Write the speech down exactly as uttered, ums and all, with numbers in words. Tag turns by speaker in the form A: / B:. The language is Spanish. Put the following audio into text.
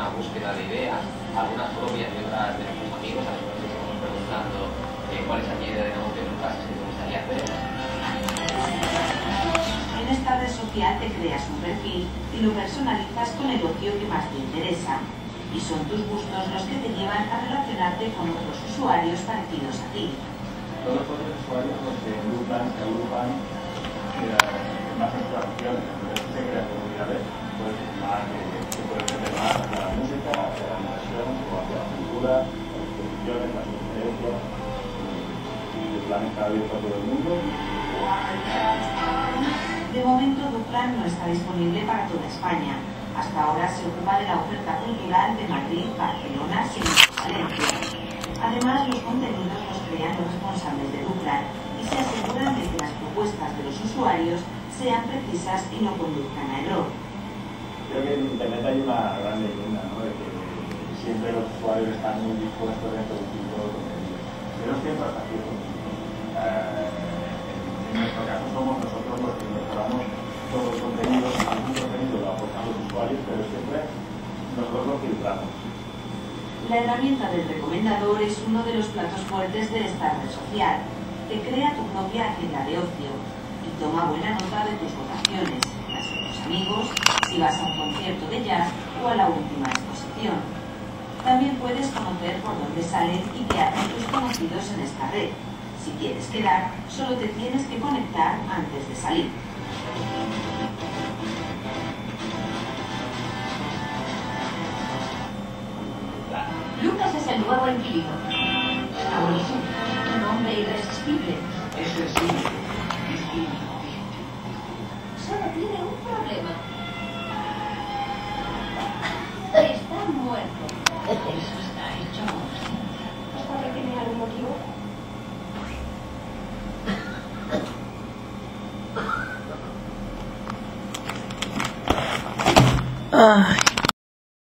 A: una búsqueda de ideas, algunas propias y otras de nuestros amigos, a los que nos estamos preguntando eh, cuál es aquella idea de negocio en casa que te gustaría hacer.
B: En esta red social te creas un perfil y lo personalizas con el ocio que más te interesa. Y son tus gustos los que te llevan a relacionarte con otros usuarios parecidos a ti.
C: Todos los otros usuarios los que agrupan, se agrupan en más exploraciones, entonces se crean comunidades pues, más, eh, que pueden tener más hacia la música, hacia la animación, o hacia la cultura, las exposiciones, las conferencias, y el plan está abierto a todo el mundo.
B: De momento, Duplan no está disponible para toda España. Hasta ahora se ocupa de la oferta cultural de Madrid, Barcelona, Sevilla y Valencia. Además, los contenidos los crean los responsables de Duplan y se aseguran de que las propuestas de los usuarios sean precisas y no conduzcan a error.
C: Creo que en Internet hay una gran leyenda, ¿no?, de que siempre los usuarios están muy dispuestos a introducir todo el contenido. Pero es cierto hasta cierto punto. Eh, en nuestro caso somos nosotros los que mejoramos todo el contenido, algún contenido lo aportan los usuarios, pero siempre nosotros lo filtramos.
B: La herramienta del recomendador es uno de los platos fuertes de esta red social. Te crea tu propia agenda de ocio y toma buena nota de tus votaciones, las de tus amigos, si vas a un concierto de jazz o a la última exposición. También puedes conocer por dónde salen y qué hacen tus conocidos en esta red. Si quieres quedar, solo te tienes que conectar antes de salir.
D: Lucas es el nuevo inquilino. Está buenísimo. Un hombre irresistible.
A: Es sencillo, es químico.
D: Solo tiene un problema. Está muerto. Eso está hecho. ¿Hasta que tiene algún motivo?
E: Ay.